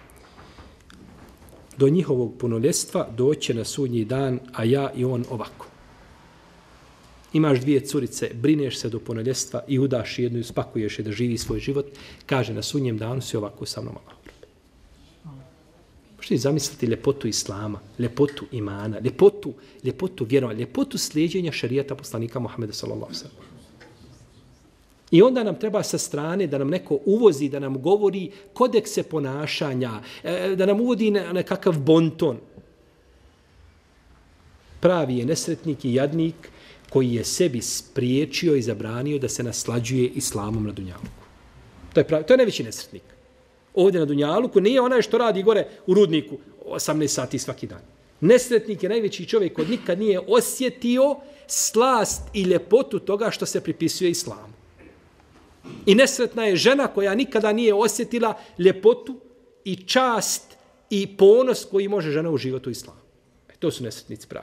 do njihovog punoljestva doće na sudnji dan, a ja i on ovako. Imaš 2 curice, brineš se do punoljestva i udaš jednu i spakuješ je da živi svoj život, kaže na sudnjem danu si ovako sa mnom Allah. Možete zamisliti ljepotu Islama, ljepotu imana, ljepotu vjerovanja, ljepotu slijeđenja šerijata poslanika Muhammeda sallallahu alejhi ve sellem. I onda nam treba sa strane da nam neko uvozi, da nam govori kodekse ponašanja, da nam uvodi nekakav bonton. Pravi je nesretnik i jadnik koji je sebi spriječio i zabranio da se naslađuje islamom na dunjaluku. To je najveći nesretnik. Ovdje na dunjaluku nije onaj što radi gore u rudniku 18 sati svaki dan. Nesretnik je najveći čovjek koji nikad nije osjetio slast i ljepotu toga što se pripisuje islamu. I nesretna je žena koja nikada nije osjetila ljepotu i čast i ponos koji može žena uživati u islamu. To su nesretnici pravi.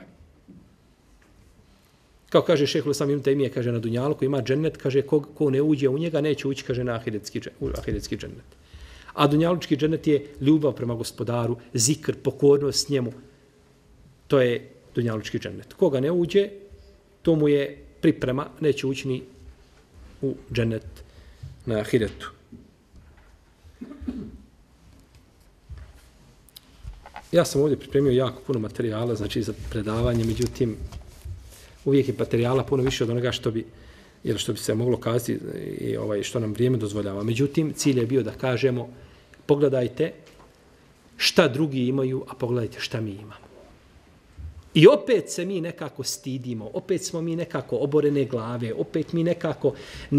Kao kaže šejh Islam Ibn Taymije, kaže na dunjaluku ima džennet, kaže ko ne uđe u njega neće ući, kaže na ahiretski džennet. A dunjalučki džennet je ljubav prema gospodaru, zikr, pokornost njemu. To je dunjalučki džennet. Koga ne uđe, to mu je priprema, neće ući ni u džennet na ahiretu. Ja sam ovdje pripremio jako puno materijala, znači za predavanje, međutim, uvijek je materijala puno više od onoga što bi se moglo kazati i što nam vrijeme dozvoljava. Međutim, cilj je bio da kažemo, pogledajte šta drugi imaju, a pogledajte šta mi imamo. I opet se mi nekako stidimo, opet smo mi nekako oborene glave, opet mi nekako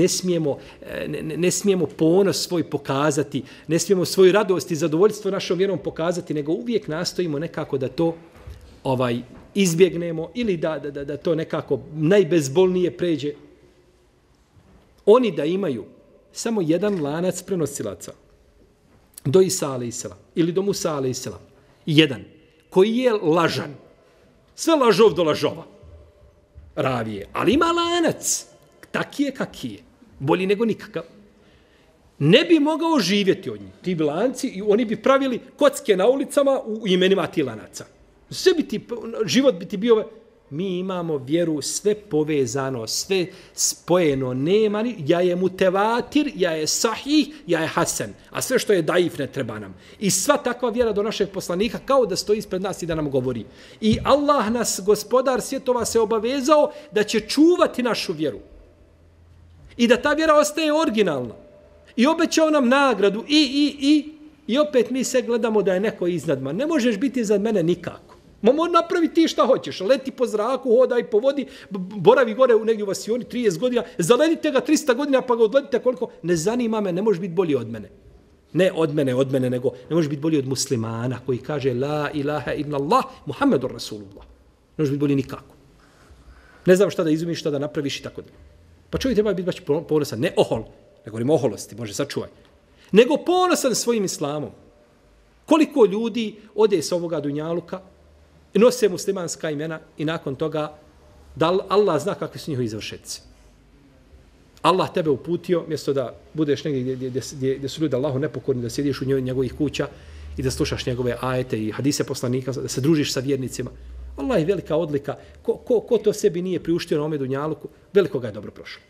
ne smijemo ponos svoj pokazati, ne smijemo svoju radost i zadovoljstvo našom vjerom pokazati, nego uvijek nastojimo nekako da to izbjegnemo ili da to nekako najbezbolnije pređe. Oni da imaju samo jedan lanac prenosilaca do Isa alejselam ili do Musa alejselam, jedan koji je lažan, sve lažov do lažova, ravije, ali ima lanac, taki je kaki je, bolji nego nikakav. Ne bi mogao živjeti od njih. Ti lanci, oni bi pravili kocke na ulicama u imenima ti lanaca. Sve bi ti, život bi ti bio, mi imamo vjeru sve povezano, sve spojeno, nema ni, ja je mutevatir, ja je sahih, ja je hasen, a sve što je daif ne treba nam. I sva takva vjera do našeg poslanika kao da stoji ispred nas i da nam govori. I Allah nas, gospodar svjetova, se obavezao da će čuvati našu vjeru. I da ta vjera ostaje originalna. I obećao nam nagradu i opet mi se gledamo da je neko iznad mene. Ne možeš biti iznad mene nikako. Napravi ti šta hoćeš, leti po zraku, hodaj po vodi, boravi gore negdje u vasioni 30 godina, zaledite ga 300 godina pa ga odledite koliko, ne zanima me, ne možeš biti bolji od mene. Ne od mene, nego ne možeš biti bolji od muslimana koji kaže la ilaha illallah, Muhammedur Rasulullah. Ne možeš biti bolji nikako. Ne znam šta da izumiš, šta da napraviš i tako da. Pa čovjek treba biti baš ponosan, ne ohol, ne govorimo o oholosti, može sačuvaj, nego ponosan svojim islamom. Koliko ljudi ode sa ovoga dunjaluka, nose muslimanska imena i nakon toga da Allah zna kakvi su njihovi završetci. Allah tebe uputio, mjesto da budeš negdje gdje su ljudi Allahu nepokorni, da sjediš u njegovih kuća i da slušaš njegove ajete i hadise poslanika, da se družiš sa vjernicima. Allah je velika odlika. Ko to sebi nije priuštio na ome dunjaluku, veliko ga je dobro prošlo.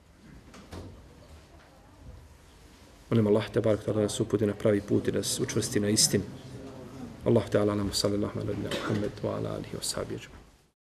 Molim Allah te barak da nas uputi na pravi put i da nas učvrsti na istini. Allah ta'ala nam sallallahu alaihi wa sallam wa ala alihi wa sahbihi.